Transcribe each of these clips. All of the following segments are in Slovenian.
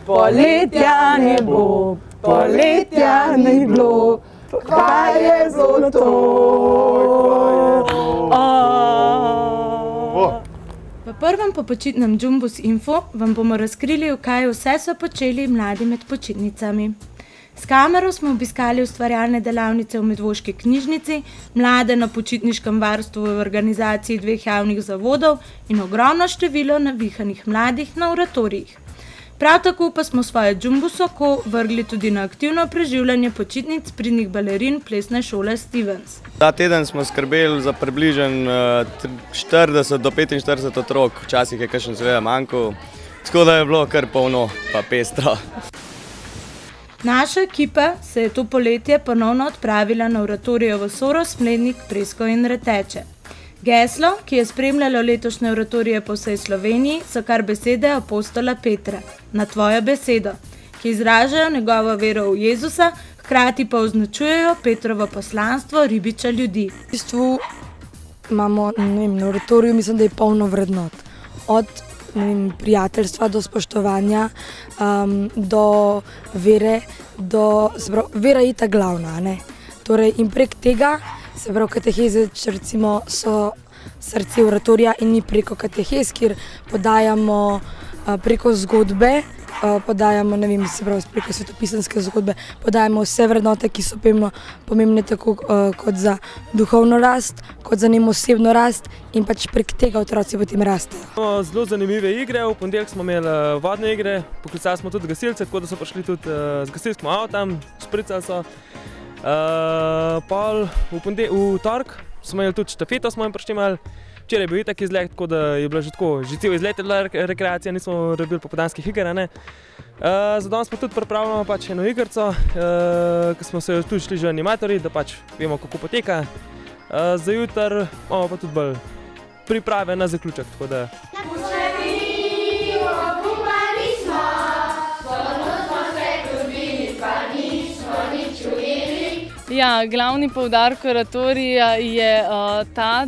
poletja ne bo, poletja ne bilo, kaj je zlato. V prvem popočitnem Jumbus Info vam bomo razkrili, kaj vse so počeli mladi med počitnicami. S kamero smo obiskali ustvarjalne delavnice v Medvoški knjižnici, mlade na počitniškem varstvu v organizaciji 2 javnih zavodov in ogromno število navihanih mladih na oratorijih. Prav tako pa smo svoje Jumbus oko vrgli tudi na aktivno preživljanje počitnic pridnih balerin plesne šole Stevens. Ta teden smo skrbeli za približno 40 do 45 otrok, včasih je kakšen seveda manjkal, tako da je bilo kar polno pa pestro. Naša ekipa se je to poletje ponovno odpravila na oratorijo v Soro, Smlednik, Presko in Reteče. Geslo, ki je spremljalo letošnje oratorije po vsej Sloveniji, so kar besede apostola Petra, na tvojo besedo, ki izražajo njegovo vero v Jezusa, hkrati pa označujejo Petrovo poslanstvo ribiča ljudi. V bistvu imamo na oratoriju, mislim, da je polno vrednot. Od prijateljstva do spoštovanja, do vere, vera je ta glavna, ne? Torej, in prek tega, se pravi, kateheze, recimo, so srce oratorija in ni preko katehez, kjer podajamo preko zgodbe, podajamo, ne vem, se pravi, preko svetopisanske zgodbe, podajamo vse vrednote, ki so pomembne tako kot za duhovno rast, kot za njim osebno rast in pač prek tega otroci potem rastejo. Zelo zanimive igre, v ponedeljek smo imeli vodne igre, poklicali smo tudi gasilce, tako da so prišli tudi z gasilskim avtom, špricali so. V torek smo imeli tudi štafeto, smo jim prištimali. Včeraj je bil itak izlet, tako da je bila že cel izlet je bila rekreacija, nismo rabili popoldanskih iger. Za danes pa tudi pripravljamo pač eno igrico, ki smo se tudi šli že animatorji, da pač vemo, kako poteka. Za jutri imamo pa tudi bolj priprave na zaključek, tako da. Ja, glavni poudarek oratorija je ta,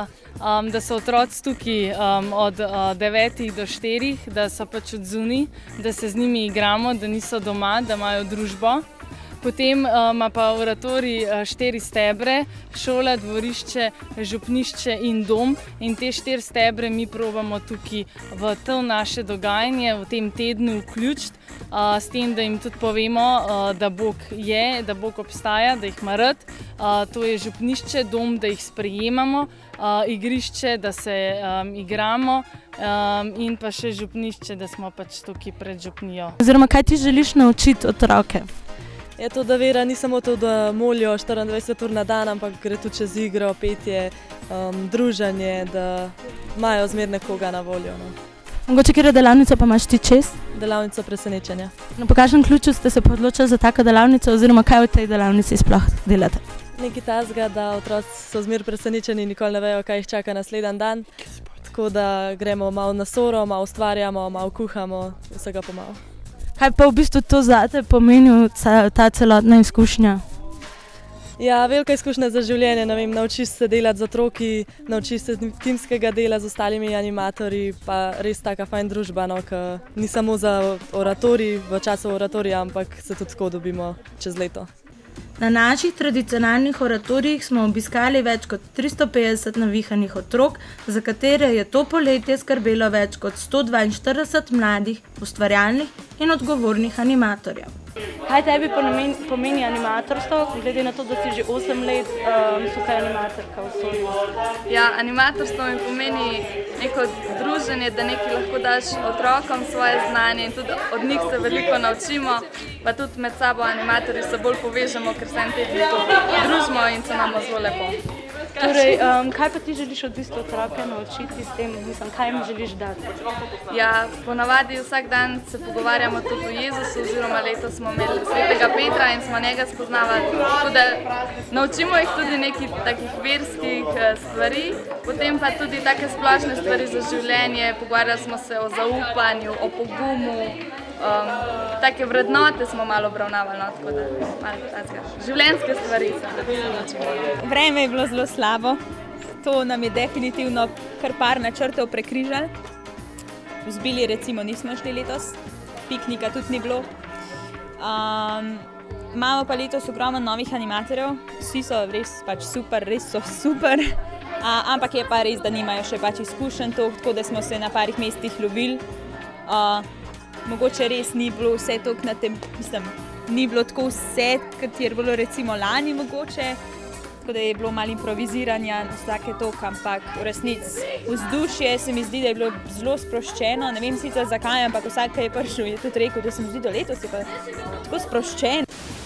da so otroci tukaj od 9 do 4, da so pač odzunaj, da se z njimi igramo, da niso doma, da imajo družbo. Potem ima pa oratorij 4 stebre, šola, dvorišče, župnišče in dom. In te 4 stebre mi probamo tukaj v to naše dogajanje, v tem tednu vključiti, s tem, da jim tudi povemo, da Bog je, da Bog obstaja, da jih ima rad. To je župnišče, dom, da jih sprejemamo, igrišče, da se igramo in pa še župnišče, da smo pač tukaj pred župnijo. Oziroma, kaj ti želiš naučiti otroke? Je to, da vera ni samo to, da molijo 24 ur na dan, ampak gre tudi čez igro, petje, druženje, da imajo zmer nekoga na voljo. Mogoče katero delavnico pa imaš ti čez? Delavnico presenečenja. Po kakšnem ključu ste se odločili za tako delavnico oziroma kaj v tej delavnici sploh delate? Nekaj takega, da otroci so zmer presenečeni in nikoli ne vejo, kaj jih čaka naslednji dan. Tako da gremo malo na Soro, malo ustvarjamo, malo kuhamo, vsega po malo. Kaj pa v bistvu to zate pomeni ta celotna izkušnja? Ja, velika izkušnja za življenje, ne vem, naučiš se delati z otroki, naučiš se timskega dela z ostalimi animatorji, pa res taka fajn družba, ki ni samo za oratorij, v času oratorija, ampak se tudi tako dobimo čez leto. Na naših tradicionalnih oratorijih smo obiskali več kot 350 navihanih otrok, za katere je to poletje skrbelo več kot 142 mladih, ustvarjalnih in odgovornih animatorjev. Kaj tebi pomeni animatorstvo, glede na to, da si že 8 let tukaj animatorka v Sori? Ja, animatorstvo mi pomeni neko druženje, da nekaj lahko daš otrokom svoje znanje in tudi od njih se veliko naučimo, pa tudi med sabo animatorji se bolj povežemo, ker se en teden družimo in se nam zelo lepo. Torej, kaj pa ti želiš od bistvu otroke naučiti s tem, kaj jim želiš dati? Ja, ponavadi vsak dan se pogovarjamo tudi o Jezusu, oziroma letos smo imeli svetega Petra in smo njega spoznavali, tako da naučimo jih tudi nekih takih verskih stvari, potem pa tudi take splošne stvari za življenje, pogovarjali smo se o zaupanju, o pogumu, take vrednote smo malo obravnavali, tako da malo življenjske stvari se naučimo. Vreme je bilo zelo slabo, to nam je definitivno kar par načrtov prekrižalo. V Zbili recimo nismo šli letos, piknika tudi ni bilo. Imamo pa letos ogromno novih animatorjev, vsi so res super, res so super. Ampak je pa res, da nimajo še izkušenj tako da smo se na parih mestih lovili. Mogoče res ni bilo vse toliko na tem, ni bilo tako vse, kot je bilo recimo lani mogoče, tako da je bilo malo improviziranja, vsake toliko, ampak v resnici vzdušje se mi zdi, da je bilo zelo sproščeno, ne vem sicer zakaj, ampak vsak, ki je prišel, je tudi rekel, da se mi zdi, da letos je pa tako sproščen.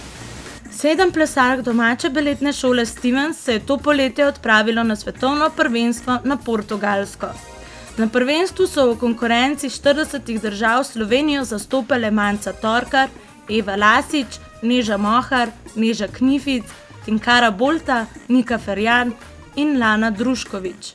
7 plesalk domače baletne šole Stevens se je to poletje odpravilo na svetovno prvenstvo na Portugalsko. Na prvenstvu so v konkurenci 40 držav Slovenijo zastopale Manca Torkar, Eva Lasič, Neža Mohar, Neža Knific, Tinkara Bolta, Nika Ferjan in Lana Druškovič.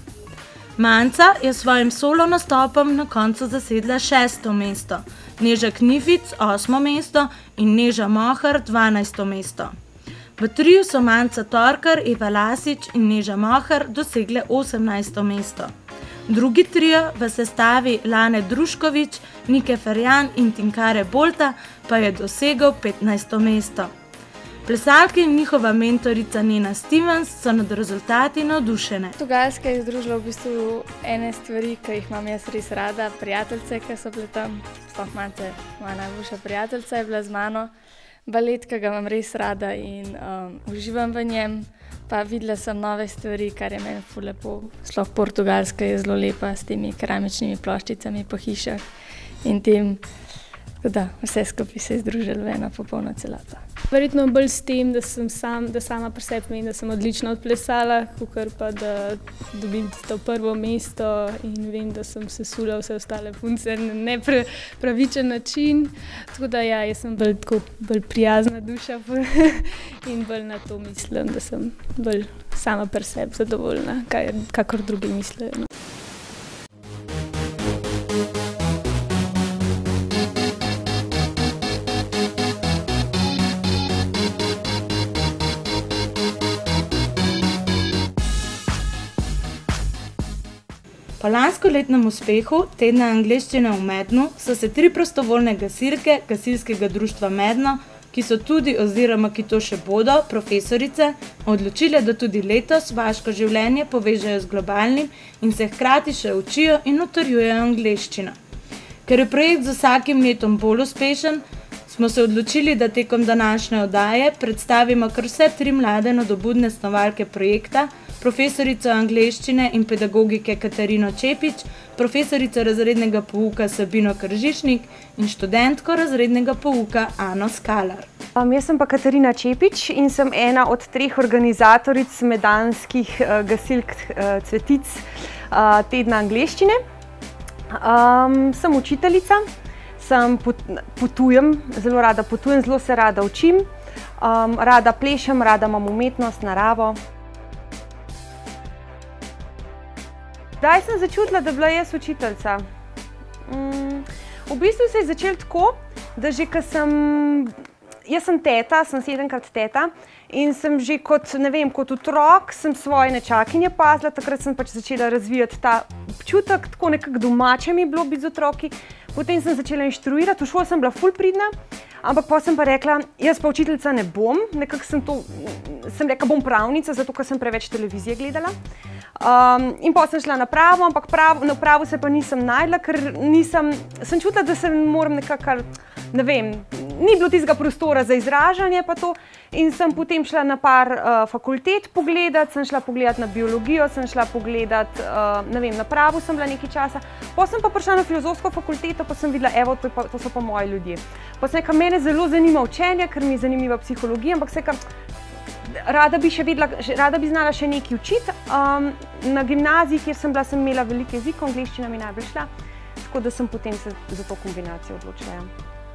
Manca je s svojim solo nastopom na koncu zasedla 6. mesto, Neža Knific 8. mesto in Neža Mohar 12. mesto. V triju so Manca Torkar, Eva Lasič in Neža Mohar dosegle 18. mesto. Drugi trio v sestavi Lane Druškovič, Nike Ferjan in Tinkare Bolta pa je dosegel 15. mesto. Plesalke in njihova mentorica Nena Stevens so nad rezultati navdušene. Portugalska je združila v bistvu ene stvari, ki jih imam jaz res rada, prijateljice, ki so bile tam, sploh Manca, moja najboljša prijateljica je bila z mano, balet, ki ga imam res rada in uživam v njem, pa videla sem nove stvari, kar je meni ful lepo. Sploh Portugalska je zelo lepa s temi keramičnimi ploščicami po hišah in tem, da vse skupaj se je združilo v eno popolno celoto. Verjetno bolj s tem, da sama pri sebi menim, da sem odlično odplesala, kakor pa da dobim to prvo mesto in vem, da sem sesula vse ostale punce na nepravičen način. Tako da ja, jaz sem bolj prijazna duša in bolj na to mislim, da sem bolj sama pri sebi zadovoljna, kakor drugi mislijo. Po lanskoletnem uspehu tedna angleščine v Mednu so se 3 prostovoljne gasilke Gasilskega društva Medno, ki so tudi oziroma ki to še bodo, profesorice, odločile, da tudi letos vaško življenje povežejo z globalnim in se hkrati še učijo in utrjujejo angleščino. Ker je projekt z vsakim letom bolj uspešen, smo se odločili, da tekom današnje oddaje predstavimo kar vse 3 mlade nadobudne snovalke projekta, profesorico angleščine in pedagogike Katarino Čepič, profesorico razrednega pouka Sabino Kržišnik in študentko razrednega pouka Ano Skalar. Jaz sem pa Katarina Čepič in sem ena od 3 organizatoric medanskih gasilk Cvetic tedna angleščine. Sem učiteljica, potujem, zelo rada potujem, zelo se rada učim, rada plešem, rada imam umetnost, naravo. Kdaj sem začutila, da bila jaz učiteljica? V bistvu se je začelo tako, da že ko jaz sem teta, sem 7-krat teta in sem že kot otrok sem svoje nečakinje pazila, takrat sem pač začela razvijati ta občutek, tako nekako domače mi je bilo biti z otroki. Potem sem začela inštruirati, v šoli sem bila ful pridna, ampak potem sem pa rekla, jaz pa učiteljica ne bom, nekako sem rekla, bom pravnica, zato ker sem preveč televizije gledala. In potem sem šla na pravo, ampak na pravo se pa nisem najdla, ker sem čutila, da se moram nekako, ne vem, ni bilo tistega prostora za izražanje pa to. In sem potem šla na par fakultet pogledati, sem šla pogledati na biologijo, sem šla pogledati, ne vem, na pravo sem bila nekaj časa. Potem sem pa prišla na filozofsko fakulteto, pa sem videla, evo, to so pa moji ljudje. Pa sem rekla, mene zelo zanima učenje, ker mi je zanimiva psihologija, ampak sem rekla, rada bi znala še nekaj učiti. Na gimnaziji, kjer sem bila, sem imela veliko jezikov, angleščina mi najbolj šla, tako da sem potem se za to kombinacijo odločila.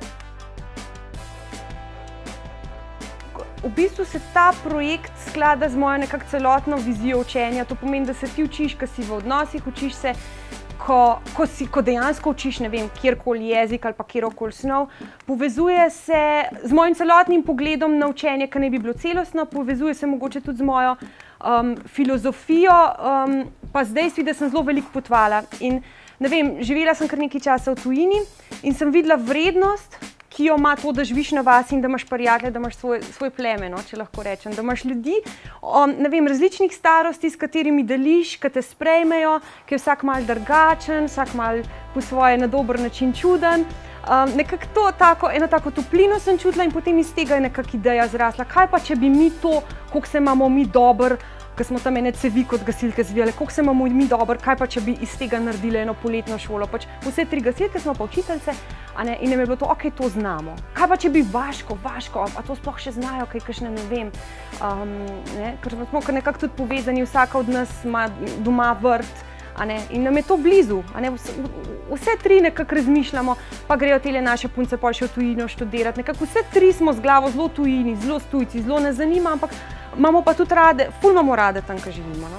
V bistvu se ta projekt sklada z mojo nekako celotno vizijo učenja. To pomeni, da se ti učiš, ko si v odnosih, učiš se, ko dejansko učiš, ne vem, kjerkoli jezik ali pa kjerkoli snov. Povezuje se z mojim celotnim pogledom na učenje, ki naj bi bilo celostno, povezuje se mogoče tudi z mojo filozofijo, pa z dejstvi, da sem zelo veliko potovala. In ne vem, živela sem kar nekaj časa v tujini in sem videla vrednost, ki jo ima to, da živiš na vasi in da imaš prijatelje, da imaš svoj pleme, no, če lahko rečem, da imaš ljudi, ne vem, različnih starosti, s katerimi deliš, ki te sprejmejo, ki je vsak mal drugačen, vsak mal po svoje na dober način čuden. Nekako to tako, eno tako toplino sem čutila in potem iz tega je nekako ideja zrasla. Kaj pa, če bi mi to, koliko se imamo mi dober, ko smo tam ene cevi kot gasilke zvijale, koliko se imamo mi dober, kaj pa, če bi iz tega naredili eno poletno šolo. Pač vse 3 gasilke smo pa učiteljice, in nam je bilo to, ok, to znamo. Kaj pa, če bi Vaško, a to sploh še znajo, kaj kakšne, ne vem. Ker smo nekako tudi povezani, vsaka od nas ima doma vrt, in nam je to blizu. Vse 3 nekako razmišljamo, pa grejo tele naše punce pol še v tujino študirati. Nekako vse 3 smo z glavo zelo tujini, zelo s tujci, zelo nas zanima, ampak imamo pa tudi rade, ful imamo rade tam, ko živimo.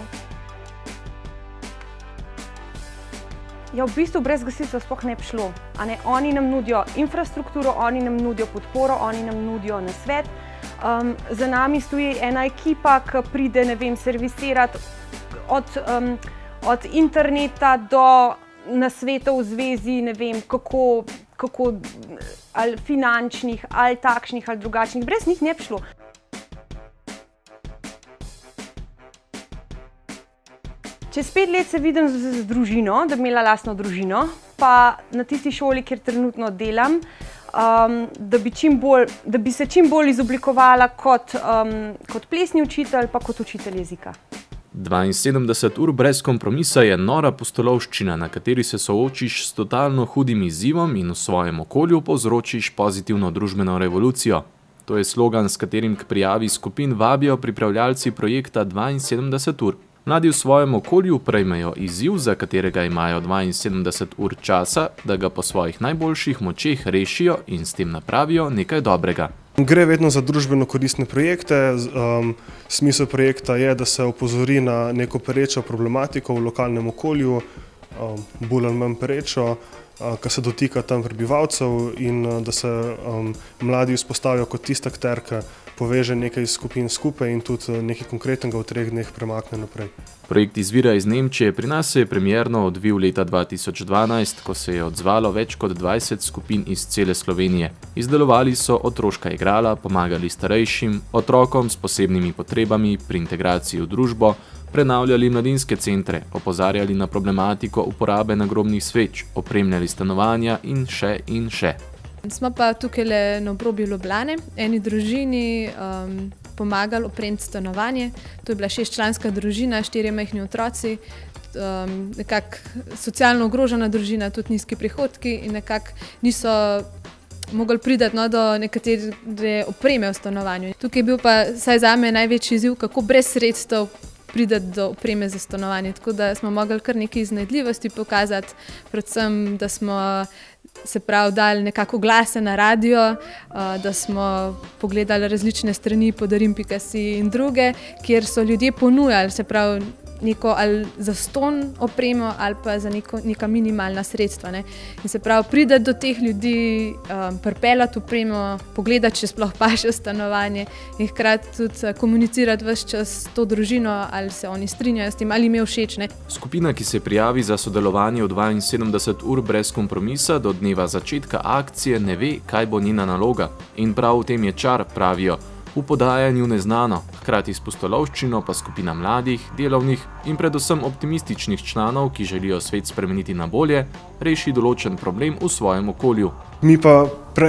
Ja, v bistvu brez gasilcev sploh ne bi šlo. Oni nam nudijo infrastrukturo, oni nam nudijo podporo, oni nam nudijo nasvet. Za nami stoji ena ekipa, ki pride, ne vem, servisirati od interneta do nasvetov v zvezi, ne vem, kako ali finančnih, ali takšnih, ali drugačnih. Brez njih ne bi šlo. Čez 5 let se vidim z družino, da bi imela lastno družino, pa na tisti šoli, kjer trenutno delam, da bi se čim bolj izoblikovala kot plesni učitelj, pa kot učitelj jezika. 72 ur brez kompromisa je nora pustolovščina, na kateri se soočiš s totalno hudim izzivom in v svojem okolju povzročiš pozitivno družbeno revolucijo. To je slogan, s katerim k prijavi skupin vabijo pripravljalci projekta 72 ur. Mladi v svojem okolju prejmejo izziv, za katerega imajo 72 ur časa, da ga po svojih najboljših močeh rešijo in s tem napravijo nekaj dobrega. Gre vedno za družbeno koristne projekte. Smisel projekta je, da se opozori na neko perečo problematiko v lokalnem okolju, bolj ali manj perečo, ki se dotika tam prebivalcev in da se mladi vzpostavijo kot tista akter, ki poveže nekaj skupin skupaj in tudi nekaj konkretnega v 3 dneh premakne naprej. Projekt izvira iz Nemčije, pri nas se je premierno odvil leta 2012, ko se je odzvalo več kot 20 skupin iz cele Slovenije. Izdelovali so otroška igrala, pomagali starejšim, otrokom s posebnimi potrebami pri integraciji v družbo, prenavljali mladinske centre, opozarjali na problematiko uporabe nagrobnih sveč, opremljali stanovanja in še in še. Smo pa tukaj na obrobju Ljubljane, eni družini pomagali opremiti stanovanje. To je bila 6-članska družina, 4 majhni otroci, nekako socialno ogrožena družina, tudi nizki prihodki in nekako niso mogli priti do nekatere opreme v stanovanju. Tukaj je bil pa vsaj zame največji izziv, kako brez sredstev priti do opreme za stanovanje. Tako da smo mogli kar nekaj iznajdljivosti pokazati, predvsem, da smo se pravi dali nekako glase na radio, da smo pogledali različne strani podarim.si in druge, kjer so ljudje ponujali, se pravi, neko ali zastonj opremo ali pa za neka minimalna sredstva. In se pravi, priti do teh ljudi, pripeljati opremo, pogledati, če sploh paše v stanovanje in hkrati tudi komunicirati ves čas s to družino, ali se oni strinjajo s tem, ali jim je všeč. Skupina, ki se prijavi za sodelovanje v 72 ur brez kompromisa do dneva začetka akcije, ne ve, kaj bo njena naloga. In prav v tem je čar, pravijo. V podajanju neznano, hkrati s pustolovščino pa skupina mladih, delovnih in predvsem optimističnih članov, ki želijo svet spremeniti na bolje, reši določen problem v svojem okolju. Mi pa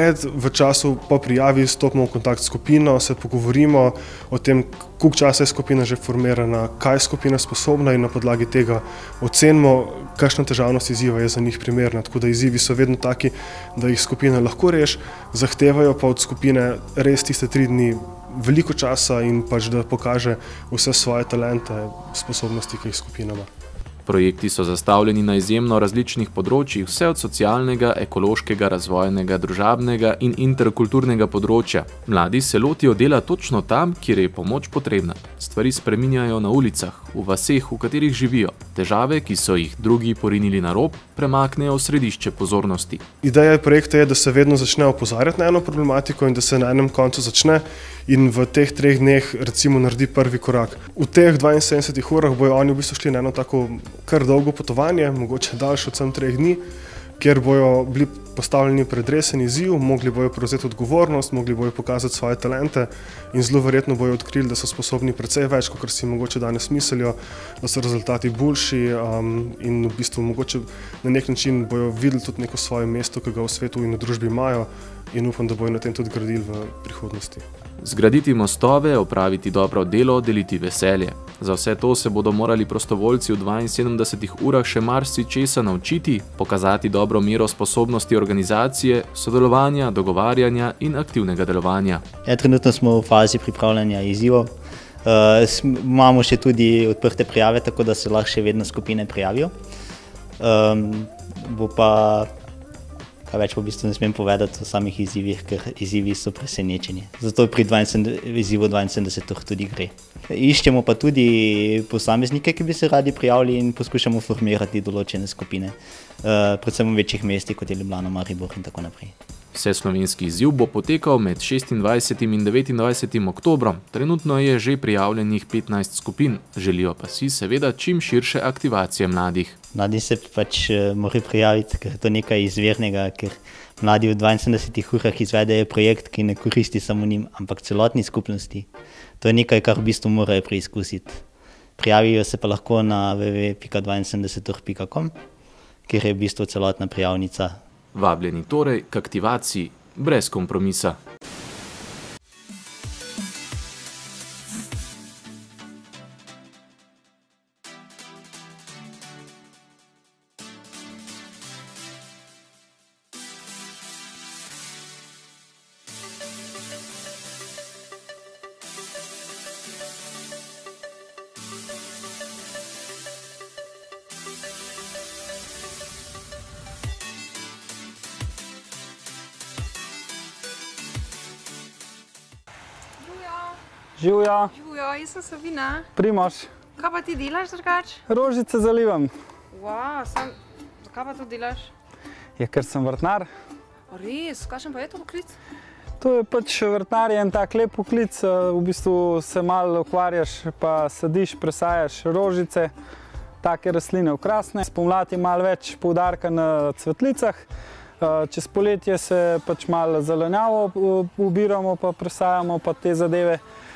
v času po prijavi stopimo v kontakt s skupino, se pogovorimo o tem, koliko časa je skupina že formirana, kaj je skupina sposobna in na podlagi tega ocenimo, kakšna težavnost izziva je za njih primerna. Tako da izzivi so vedno taki, da jih skupina lahko reši, zahtevajo pa od skupine res tiste 3 dni veliko časa in pač da pokaže vse svoje talente, sposobnosti, ki jih skupina ima. Projekti so zastavljeni na izjemno različnih področjih, vse od socialnega, ekološkega, razvojnega, družabnega in interkulturnega področja. Mladi se lotijo dela točno tam, kjer je pomoč potrebna. Stvari spreminjajo na ulicah, v vaseh, v katerih živijo. Težave, ki so jih drugi porinili na rob, premaknejo v središče pozornosti. Ideja projekta je, da se vedno začne opozarjati na eno problematiko in da se na enem koncu začne in v teh 3 dneh recimo naredi prvi korak. V teh 72 urah bojo oni v bistvu šli na eno tako kar dolgo potovanje, mogoče daljše od 3 dni, kjer bojo bili postavljeni pred resen izziv, mogli bojo prevzeti odgovornost, mogli bojo pokazati svoje talente in zelo verjetno bojo odkrili, da so sposobni precej več, kot si mogoče danes mislijo, da so rezultati boljši in v bistvu mogoče na nek način bojo videli tudi neko svoje mesto, ki ga v svetu in v družbi imajo in upam, da bojo na tem tudi gradili v prihodnosti. Zgraditi mostove, opraviti dobro delo, deliti veselje. Za vse to se bodo morali prostovoljci v 72 urah še marsičesa naučiti, pokazati dobro mero sposobnosti organizacije, sodelovanja, dogovarjanja in aktivnega delovanja. Ja, trenutno smo v fazi pripravljanja izzivov. Imamo še tudi odprte prijave, tako da se lahko še vedno skupine prijavijo. Bo pa kaj več v bistvu ne smem povedati o samih izzivih, ker izzivi so presenečenje. Zato pri izzivu 72 tudi gre. Iščemo pa tudi posameznike, ki bi se radi prijavili in poskušamo formirati določene skupine, predvsem v večjih mestih, kot je Ljubljana, Maribor in tako naprej. Vseslovenski izziv bo potekal med 26. in 29. oktobrom. Trenutno je že prijavljenih 15 skupin, želijo pa si seveda čim širše aktivacije mladih. Mladi se pač morajo prijaviti, ker je to nekaj izvirnega, ker mladi v 72 urah izvedejo projekt, ki ne koristi samo njim, ampak celotni skupnosti. To je nekaj, kar v bistvu morajo preizkusiti. Prijavijo se pa lahko na www.72ur.com, kjer je v bistvu celotna prijavnica. Vabljeni torej k aktivaciji brez kompromisa. Živjo. Živjo, jaz sem Sabina. Primož. Kaj pa ti delaš drugače? Rožice zalivam. Wow, zakaj pa to delaš? Ja, ker sem vrtnar. Res, kakšen pa je to poklic? To je pač vrtnar, je en tak lep poklic, v bistvu se malo ukvarjaš, pa sadiš, presajaš rožice, take rastline okrasne. Spomladi je malo več poudarka na cvetlicah, čez poletje se pač malo zelenjavo ubiramo, pa presajamo pa te zadeve.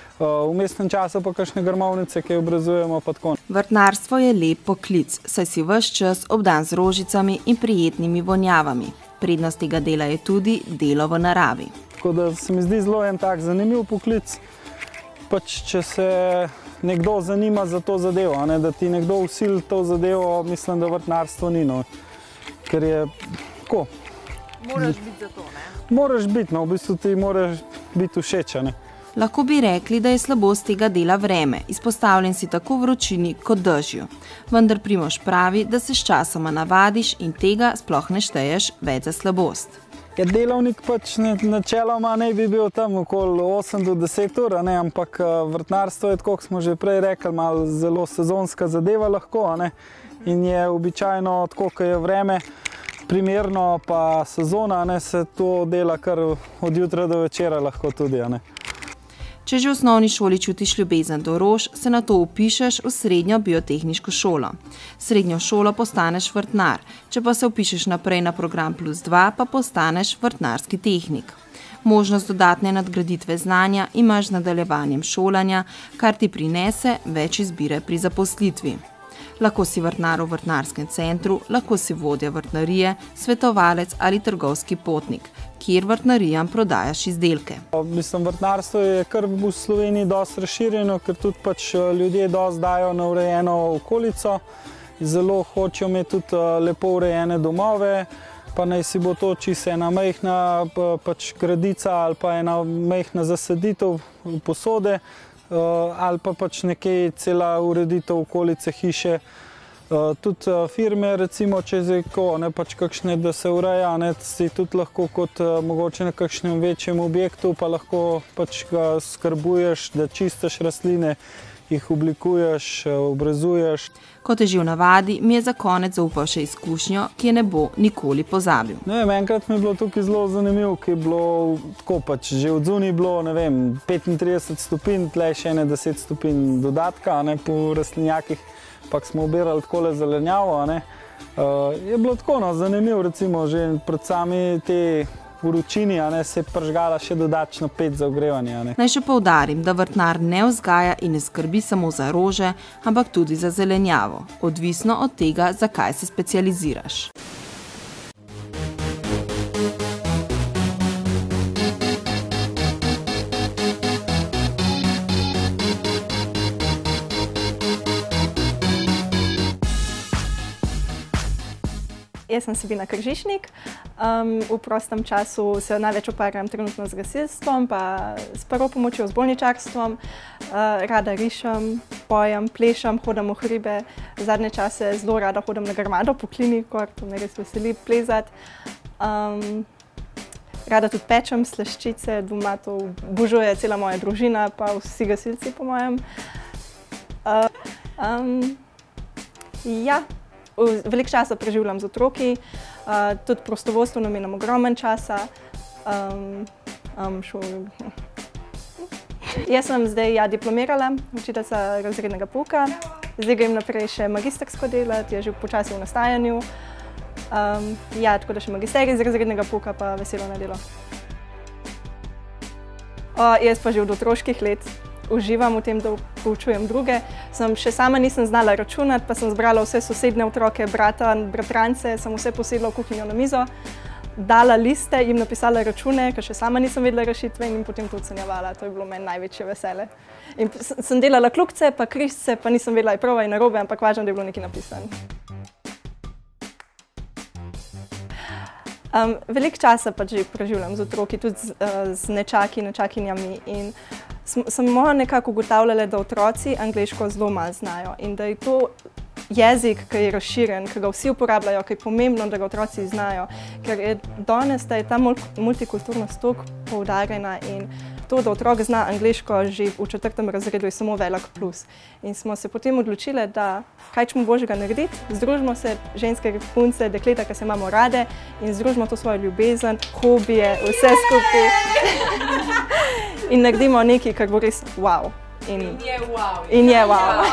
V mestnem času pa kakšne grmovnice, ki obrazujemo pa tako. Vrtnarstvo je lep poklic, saj si ves čas obdan z rožicami in prijetnimi vonjavami. Prednost tega dela je tudi delo v naravi. Tako da se mi zdi zelo en tak zanimiv poklic, pač če se nekdo zanima za to zadevo, da ti nekdo vsili to zadevo, mislim, da vrtnarstvo ni, ker je tako. Moraš biti za to, ne? Moraš biti, v bistvu ti moraš biti všeč, ne? Lahko bi rekli, da je slabost tega dela vreme, izpostavljen si tako vročini kot dežju. Vendar Primož pravi, da se sčasoma navadiš in tega sploh ne šteješ več za slabost. Ja, delavnik pač načeloma ne bi bil tam okoli 8 do 10 ur, ampak vrtnarstvo je, tako kot smo že prej rekli, malo zelo sezonska zadeva lahko, in je običajno, tako kot je vreme primerno, pa sezona, se to dela kar od jutra do večera lahko tudi, Če že v osnovni šoli čutiš ljubezen do rož, se nato vpišeš v srednjo biotehniško šolo. Srednjo šolo postaneš vrtnar, če pa se vpišeš naprej na program +2, pa postaneš vrtnarski tehnik. Možnost dodatne nadgraditve znanja imaš z nadaljevanjem šolanja, kar ti prinese več izbire pri zaposlitvi. Lahko si vrtnar v vrtnarskem centru, lahko si vodja vrtnarije, svetovalec ali trgovski potnik, kjer vrtnarijam prodajaš izdelke. Mislim, vrtnarstvo je kar v Sloveniji dosti razširjeno, ker tudi pač ljudje dosti dajo na urejeno okolico. Zelo hočejo imeti tudi lepo urejene domove, pa naj si bo to čisto ena majhna pač gradica ali pa ena majhna zasaditev posode, ali pa pač nekje cela ureditev okolice hiše. Tudi firme, recimo, če je pač kakšne, da se ureja, si tudi lahko kot mogoče na kakšnem večjem objektu, pa lahko pač ga skrbuješ, da čistiš rastline jih oblikuješ, obrezuješ. Kot je že v navadi, mi je za konec zaupal še izkušnjo, ki je ne bo nikoli pozabil. Ne vem, enkrat mi je bilo tukaj zelo zanimivo, ki je bilo tako pač, že od zunaj bilo, ne vem, 35 stopinj, tlej še 10 stopinj dodatka, ne, po rastlinjakih, pa smo obirali takole zelenjavo, ne. Je bilo tako, no, zanimivo, recimo, že pred sami te vročini, se je pržgala še dodatno pec za ogrevanje. Naj še poudarim, da vrtnar ne vzgaja in ne skrbi samo za rože, ampak tudi za zelenjavo, odvisno od tega, za kaj se specializiraš. Jaz sem Sabina Kržišnik, v prostem času se največ ukvarjam trenutno z gasilstvom, pa s prvo pomočjo, z bolničarstvom. Rada rišem, pojem, plešem, hodim v hribe. Zadnje čase zelo rada hodim na grmado po Klinikor, to me res veseli plezati. Rada tudi pečem slaščice, doma to obožuje cela moja družina, pa vsi gasilci po mojem. Ja. Veliko časa preživljam z otroki, tudi prostovoljstvo namenjam ogromen časa. Jaz sem zdaj diplomirala, učiteljica razrednega pouka. Zdaj grem naprej še magistersko delati, je že počasi v nastajanju. Tako da še magisterij iz razrednega pouka, pa veselo na delo. Jaz pa že od otroških let uživam v tem, da poučujem druge. Še sama nisem znala računati, pa sem zbrala vse sosednje otroke, brata, bratrance, sem vse posedla v kuhinjo na mizo, dala liste, jim napisala račune, ker še sama nisem vedela rešitve in jim potem to ocenjevala. To je bilo meni največje vesele. In sem delala kljukice, pa križce, pa nisem vedela, je prav in narobe, ampak važno, da je bilo nekaj napisano. Veliko časa pa že preživljam z otroki, tudi z nečaki, nečakinjami in smo nekako ugotavljali, da otroci angleško zelo malo znajo in da je to jezik, ki je razširjen, ki ga vsi uporabljajo, ki je pomembno, da ga otroci znajo, ker je danes, da je ta multikulturnost toliko poudarjena in to, da otrok zna angleško že v 4. razredu, je samo velik plus. In smo se potem odločili, da kaj čemo božjega narediti, združimo se ženske, punce, dekleta, ki se imamo rade in združimo to svojo ljubezen, hobije, vse skupaj. In naredimo nekaj, kar bo res wow. In je wow. In je wow.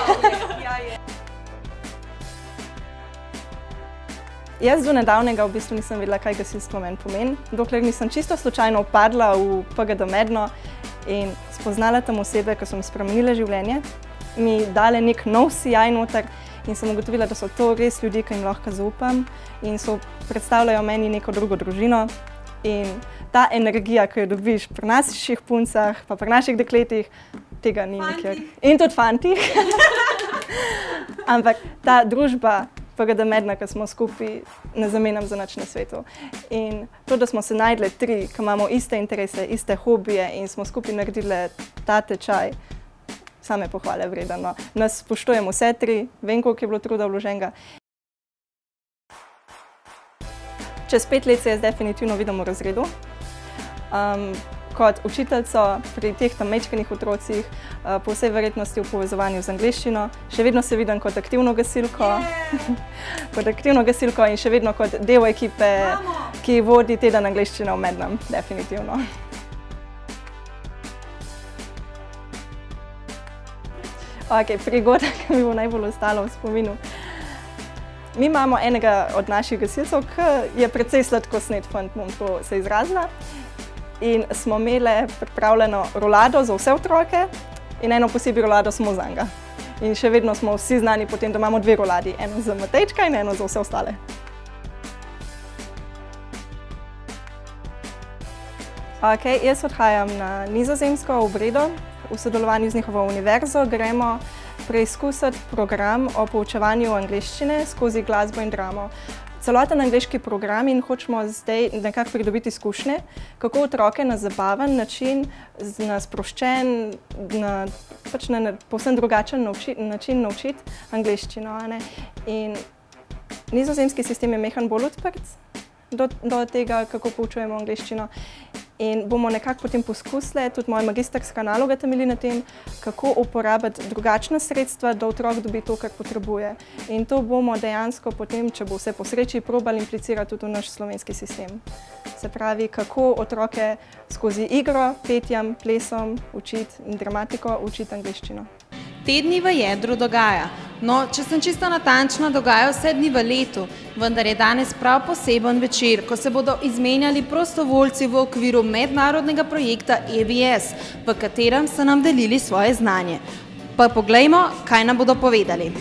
Jaz do nedavnega v bistvu nisem vedela, kaj gasilstvo meni pomeni, dokler nisem čisto slučajno padla v PGD Medno in spoznala tam osebe, ki so mi spremenile življenje, mi dale nek nov sijaj noter in sem ugotovila, da so to res ljudje, ki jim lahko zaupam in predstavljajo meni neko drugo družino. In ta energija, ki jo dobiš pri naših puncah, pa pri naših dekletih, tega ni nikjer. In tudi fantih. Ampak ta družba, PGD Medna, ki smo skupaj, ne zamenjam za nič na svetu. In to, da smo se najdli tri, ki imamo iste interese, iste hobije in smo skupaj naredili ta tečaj, same pohvale vredno. Nas spoštujem vse tri, vem, koliko je bilo truda vloženega. Čez 5 let se jaz definitivno vidim v razredu. Kot učiteljico pri teh tam majčkenih otrocih, po vsej verjetnosti v povezovanju z angleščino. Še vedno se vidim kot aktivno gasilko. Kot aktivno gasilko in še vedno kot del ekipe, ki vodi teden angleščine v Mednem, definitivno. Prigoda, ki mi bo najbolj ostala v spominu. Mi imamo enega od naših gasilcev, ki je precej sladkosnet fant, bom to se izrazila. In smo imeli pripravljeno rolado za vse otroke in eno posebej rolado samo za njega. In še vedno smo vsi znani potem, da imamo 2 roladi, eno za Matejčka in eno za vse ostale. Jaz odhajam na Nizozemsko v Bredo, v sodelovanju z njihovo univerzo gremo preizkusiti program o poučevanju angleščine skozi glasbo in dramo. Celoten angleški program in hočemo zdaj nekako pridobiti izkušnje, kako otroke na zabaven način, na sproščen, na povsem drugačen način naučiti angleščino. In nizozemski sistem je mehan bolj odprt do tega, kako poučujemo angleščino. In bomo nekako potem poskusili, tudi moja magistrska naloga temelji na tem, kako uporabiti drugačna sredstva, da otrok dobi to, kar potrebuje. In to bomo dejansko potem, če bo vse po sreči, probali implicirati tudi v naš slovenski sistem. Se pravi, kako otroke skozi igro, petjem, plesom učiti in dramatiko, učiti angleščino. Tedni v jedru dogaja. No, če sem čisto natančna, dogaja vse dni v letu, vendar je danes prav poseben večer, ko se bodo izmenjali prostovoljci v okviru mednarodnega projekta EVS, v katerem so nam delili svoje znanje. Pa poglejmo, kaj nam bodo povedali.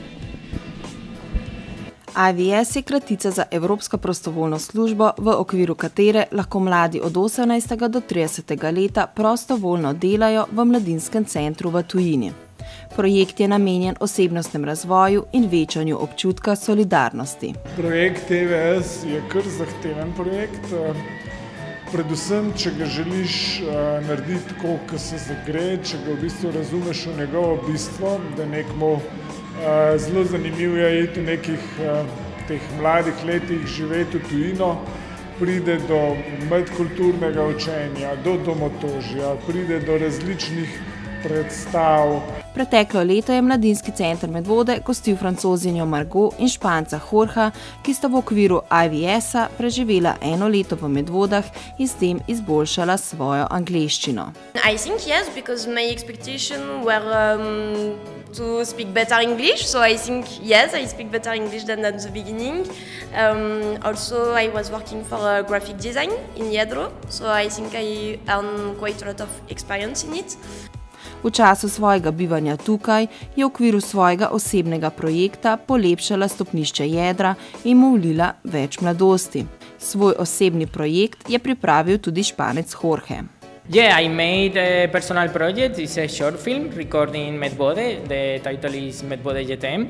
EVS je kratica za Evropsko prostovoljno službo, v okviru katere lahko mladi od 18. do 30. leta prostovoljno delajo v mladinskem centru v tujini. Projekt je namenjen osebnostnem razvoju in večanju občutka solidarnosti. Projekt EVS je kar zahteven projekt, predvsem, če ga želiš narediti tako, kot se zagre, če ga v bistvu razumeš v njegovo bistvo, da nekmu zelo zanimivo je iti v nekih teh mladih letih živeti v tujino, pride do medkulturnega učenja, do domotožja, pride do različnih predstav. Preteklo leto je Mladinski center Medvode gostil Francozinjo Margot in Španca Jorja, ki sta v okviru EVS-a preživela 1 leto v Medvodah in s tem izboljšala svojo angleščino. I think yes, because my expectations were to speak better English, so I think yes, I speak better English than at the beginning. Also, I was working for graphic design in Jedro, so I think I earned quite a lot of experience in it. V času svojega bivanja tukaj je v okviru svojega osebnega projekta polepšala stopnišče Jedra in mu vlila več mladosti. Svoj osebni projekt je pripravil tudi Španec Jorge. Yeah, I made a personal project. It's a short film recorded in Medvode. The title is Medvode JTM,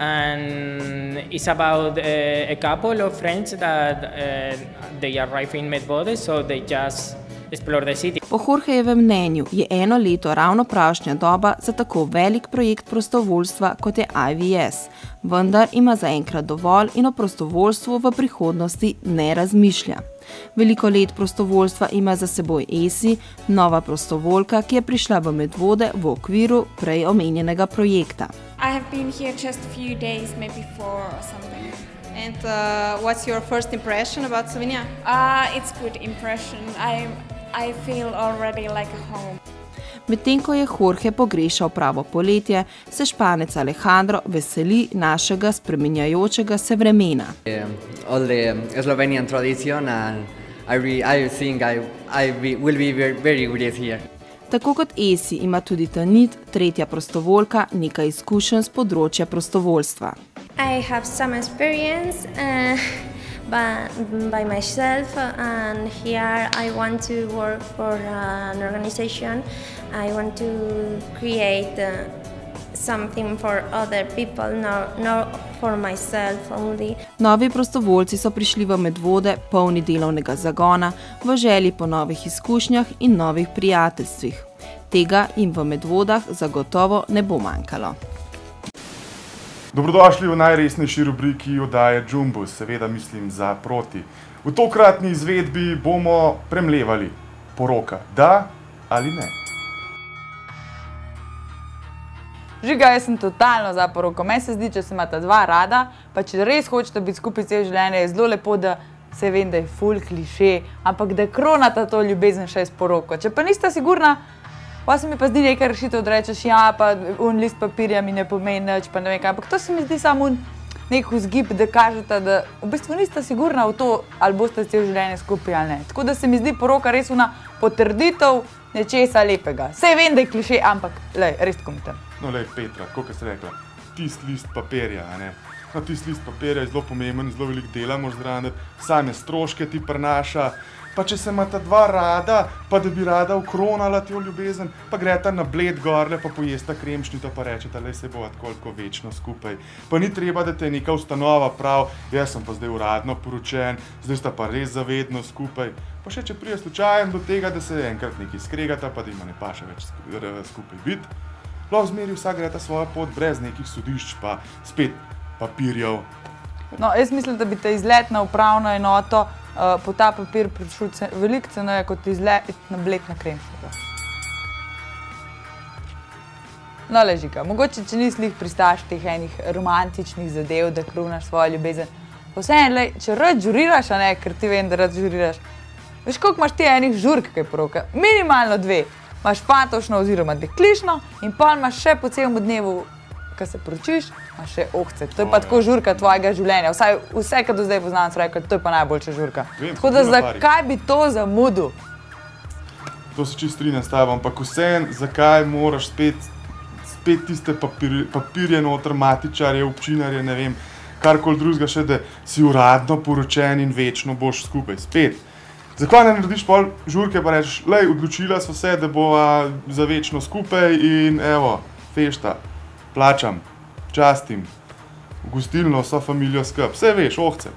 and it's about a couple of friends that they arrive in Medvode, so they just explore the city. Po Jorgejevem mnenju je 1 leto ravno pravšnja doba za tako velik projekt prostovoljstva, kot je EVS, vendar ima zaenkrat dovolj in o prostovoljstvu v prihodnosti ne razmišlja. Veliko let prostovoljstva ima za seboj Esi, nova prostovoljka, ki je prišla v Medvode v okviru prej omenjenega projekta. I have been here just a few days, maybe 4 or something. And what's your first impression about Slovenija? It's good impression. I feel already like a home. Medtem ko je Jorge pogrešal pravo poletje, se Španec Alejandro veseli našega spreminjajočega se vremena. All the Slovenian tradition and I think I will be very good here. Tako kot Esi ima tudi Tanit, tretja prostovoljka, nekaj izkušenj z področja prostovoljstva. I have some experience by myself, and here I want to work for an organization. I want to create something for other people, not for myself only. Novi prostovoljci so prišli v Medvode polni delovnega zagona, v želji po novih izkušnjah in novih prijateljstvih. Tega jim v Medvodah zagotovo ne bo manjkalo. Dobrodošli v najresnejši rubriki oddaje Jumbus, seveda mislim za proti. V tokratni izvedbi bomo premlevali poroka, da ali ne. Žiga, jaz sem totalno za poroko. Meni se zdi, če se imata dva rada, pa če res hočete biti skupaj celo življenje, je zelo lepo, da se vem, da je ful kliše, ampak da kronata to ljubezen še s poroko. Če pa nista sigurna, pa se mi pa zdi neka rešitev, da rečeš, ja, pa list papirja mi ne pomeni nič, pa ne vem kaj, ampak to se mi zdi samo nek vzgib, da kažete, da v bistvu nista sigurna v to, ali boste celo življenje skupaj ali ne. Tako da se mi zdi poroka res potrditev nečesa lepega. Saj vem, da je kliše, ampak lej, res tako mi tam. No, lej, Petra, kako si rekla, tist list papirja, a ne? No, tist list papirja je zelo pomemben, zelo veliko dela moraš zraven, same stroške ti prinaša, pa če se imata dva rada, pa da bi rada ukronala tjo ljubezen, pa greta na Bled gorle, pa pojesta kremšnito, pa rečeta, lej, se bo tako večno skupaj. Pa ni treba, da te je neka ustanova prav, jaz sem pa zdaj uradno poročen, zdaj sta pa res zavedno skupaj. Pa še če prije slučajem do tega, da se enkrat nekaj skregata, pa da ima ne paše več skupaj biti, lahko zmeri vsak greta svojo pot brez nekih sodišč, pa spet papirjev. No, jaz mislim, da bi te izlet na upravno enoto po ta papir prišel veliko ceneje kot izlet na bled na kremšnjega. No, Ležika, mogoče, če nisi lih pristaš teh enih romantičnih zadev, da krunaš svojo ljubezen, pa vseeno, če rad žuriraš, a ne, ker ti vem, da rad žuriraš, veš, koliko imaš ti enih žurk, kaj poroka? Minimalno 2. Imaš fantošno oziroma deklišno in pol imaš še po celem dnevu, ko se poročiš, imaš še ohce. To je pa tako žurka tvojega življenja. Vse, kar do zdaj poznam, so rekli, to je pa najboljša žurka. Tako da zakaj bi to zamudil? To se čisto strinjam s tabo, ampak vseeno, zakaj moraš spet tiste papirje noter, matičarje, občinarje, ne vem, karkoli drugega še, da si uradno poročen in večno boš skupaj, spet. Zakaj ne narediš pol žurke pa rečeš, lej, odločila so se, da bova za večno skupaj in evo, fešta, plačam, častim, v gostilno, vso familijo skup, vse veš, ohce.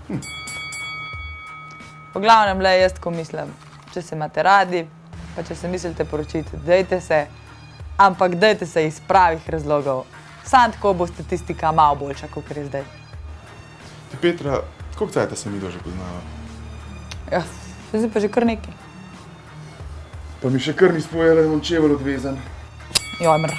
Po glavnem, lej, jaz tako mislim, če se imate radi, pa če se mislite poročiti, dejte se, ampak dajte se iz pravih razlogov. Sam tako bo statistika malo boljša, kot je zdaj. Ti, Petra, koliko cajta se midva že poznava? Ja, zdaj pa že kar nekaj. Pa mi še kar nisi povedala, da bom čevelj odvezan. Joj, mra.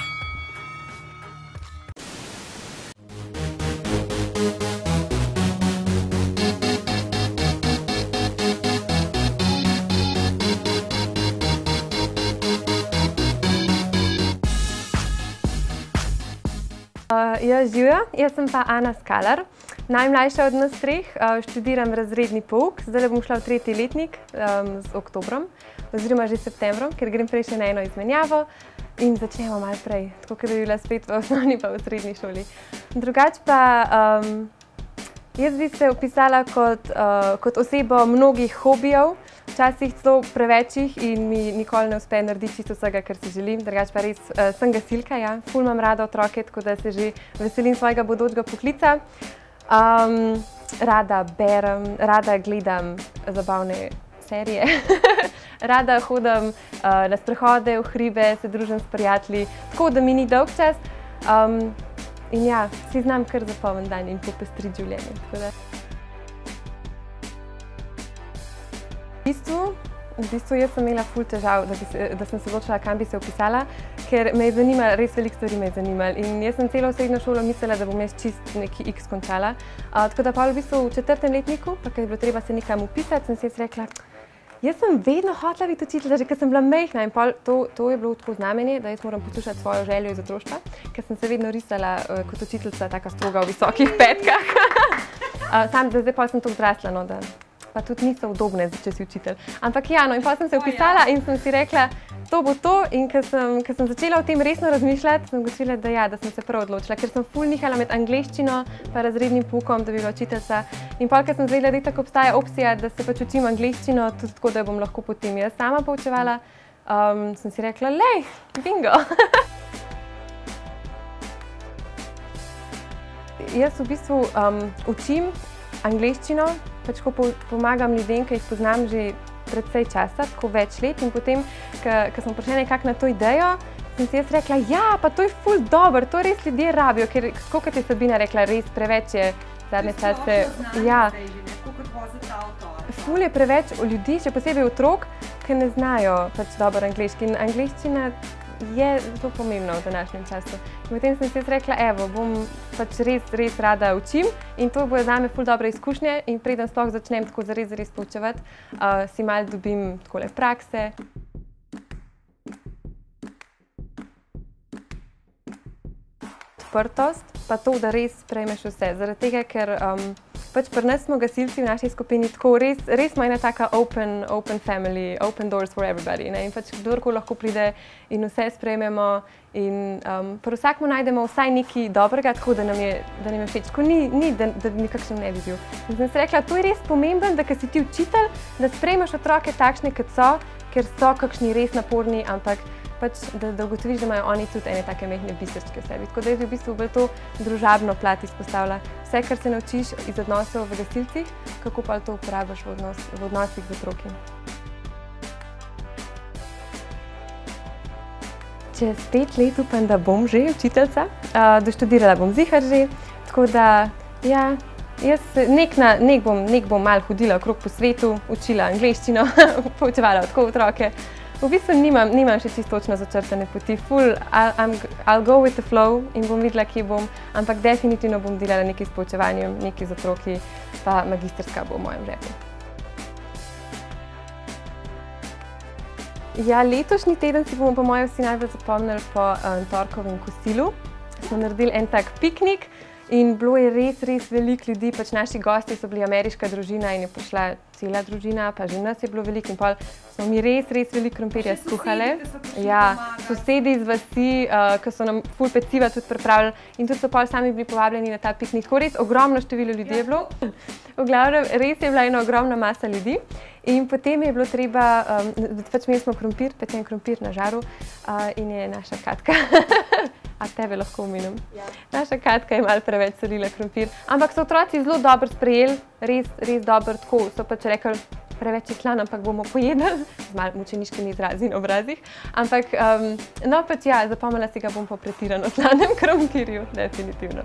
Živjo, jaz sem pa Ana Skalar, najmlajša od nas treh, študiram razredni pouk, zdaj bom šla v 3. letnik z oktobrom, oziroma že septembrom, ker grem prej še na eno izmenjavo in začnemo malo prej, tako ker bi bila spet v osnovni pa v srednji šoli. Drugače pa, jaz bi se opisala kot osebo mnogih hobijev, včasih celo prevečih in mi nikoli ne uspe narediti čisto vsega, kar si želim. Drugače pa res sem gasilka, ja. Ful imam rada otroke, tako da se že veselim svojega bodočega poklica. Rada berem, rada gledam zabavne serije. Rada hodim na sprehode, v hribe, se družim s prijatelji, tako da mi ni dolg čas. In ja, si znam kar zapolniti dan in popestriti življenje. V bistvu jaz sem imela ful težav, da sem se odločila, kam bi se opisala, ker me je zanimalo, res veliko stvari me je zanimalo. In jaz sem celo srednjo šolo mislila, da bom jaz čist neki X končala. Tako da pa v bistvu v 4. letniku, pa ker je bilo treba se nekam upisati, sem si jaz rekla, jaz sem vedno hotela biti učiteljica, že ker sem bila majhna in to je bilo tako znamenje, da jaz moram poslušati svojo željo iz otroštva, ker sem se vedno risala kot učiteljica, taka stroga v visokih petkah. Sam da zdaj pa sem tako zrasla, no, da pa tudi niso udobne, če si učitelj. Ampak ja, no, in pa sem se vpisala in sem si rekla, to bo to, in ker sem začela o tem resno razmišljati, sem ugotovila, da ja, da sem se prav odločila, ker sem ful nihala med angleščino pa razrednim poukom, da bi bila učiteljica. In pol, ker sem zvedela, da tako obstaja opcija, da se pač učim angleščino, tudi tako, da bom lahko potem jaz sama poučevala, sem si rekla, lej, bingo! Jaz v bistvu učim angleščino, pač ko pomagam ljudem, ki jih poznam že predvsej časa, tako več let, in potem, ko smo prišli nekako na to idejo, sem si jaz rekla, ja, pa to je ful dobro, to res ljudje rabijo, ker, kot je Sabina rekla, res preveč je zadnje čase. Ja, ful je preveč ljudi, še posebej otrok, ki ne znajo pač dobro angleški. In angleščina je zelo pomembna v današnjem času. In potem sem si rekla, evo, bom pač res rada učim in to bo zame ful dobre izkušnje in preden sploh začnem tako zares poučevati, si malo dobim takole prakse. Odprtost, pa to, da res sprejmeš vse. Zaradi tega, ker pač pri nas smo gasilci v naši skupini tako res smo ena taka open family, open doors for everybody. In pač kdorkoli lahko pride in vse sprejmemo in pri vsakmu najdemo vsaj nekaj dobrega, tako da nam je všeč. Tako ni, da nikakšen ne bi bil. In sem si rekla, to je res pomembno, da ko si ti učitelj, da sprejmeš otroke takšne, kot so, ker so kakšni res naporni, ampak pač, da ugotoviš, da imajo oni tudi ene take mehne biserčke v sebi. Tako da jaz v bistvu bolj to družabno plat izpostavlja. Vse, kar se naučiš iz odnosov v gasilcih, kako pa to uporabiš v odnosih z otroki. Čez 5 let upam, da bom že učiteljica, doštudirala bom zihar že, tako da, ja, Nek bom malo hodila okrog po svetu, učila angleščino, poučevala tako otroke. V bistvu nimam še čisto točno začrtane poti. I'll go with the flow in bom videla, kje bom, ampak definitivno bom delala nekaj s poučevanjem, nekaj z otroki, pa magistrska bo v mojem žepu. Ja, letošnji teden si bomo po mojem vsi najbolj zapomnili po torkovem kosilu. Smo naredili en tak piknik in bilo je res veliko ljudi, pač naši gosti so bili ameriška družina in je prišla cela družina, pa že nas je bilo veliko in pol smo mi res veliko krompirja skuhali. Ja, sosedi iz vasi, ki so nam ful peciva tudi pripravili in tudi so pol sami bili povabljeni na ta piknik. Tako res ogromno število ljudi je bilo. V glavnem, res je bila ena ogromna masa ljudi in potem je bilo treba, pač imeli smo krompir, pečen krompir na žaru in je naša Katka, a tebe lahko omenim, naša Katka je malo preveč solila krompir, ampak so otroci zelo dobro sprejeli, res dobro tako, so pač rekli, preveč je slan, ampak bomo pojedli, z malo mučeniškimi izrazi in obrazih, ampak no pač ja, zapomnila si ga bom po pretirano slanem krompirju, definitivno.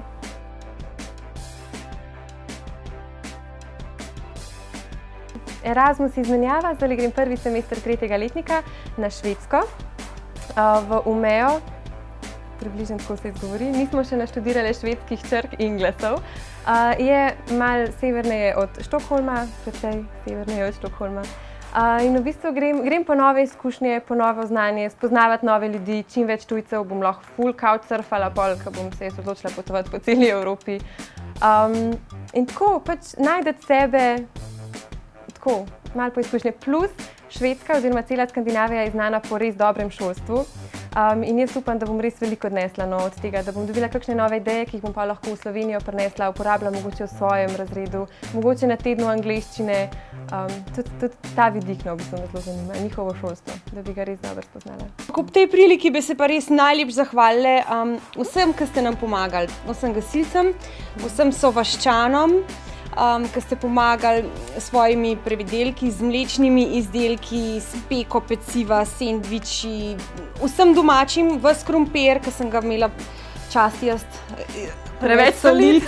Erasmus izmenjava, zdaj grem prvi semester 3. letnika na Švedsko, v Umeå, približno tako se izgovori. Mi smo še naštudirali švedskih črk in glasov. Je malo severneje od Štokholma, precej severneje od Štokholma. In v bistvu grem po nove izkušnje, po novo znanje, spoznavati nove ljudi, čim več tujcev, bom lahko full couchsurfala pol, ko bom se odločila potovati po celi Evropi. In tako, pač najdeti sebe, tako, malo po izkušnje. Plus, Švedska oziroma cela Skandinavija je znana po res dobrem šolstvu. In jaz upam, da bom res veliko odnesla od tega, da bom dobila kakšne nove ideje, ki jih bom pa lahko v Slovenijo prinesla, uporabila mogoče v svojem razredu, mogoče na tednu angleščine. Tudi ta vidik me v bistvu zelo zanima, njihovo šolstvo, da bi ga res dobro spoznala. Ob tej priliki bi se pa res najlepše zahvalile vsem, ki ste nam pomagali, vsem gasilcem, vsem sovaščanom, ki ste pomagali s svojimi previdelki, z mlečnimi izdelki, s peko peciva, sendviči, vsem domačim, ves krompir, ki sem ga imela čast jaz preveč soliti.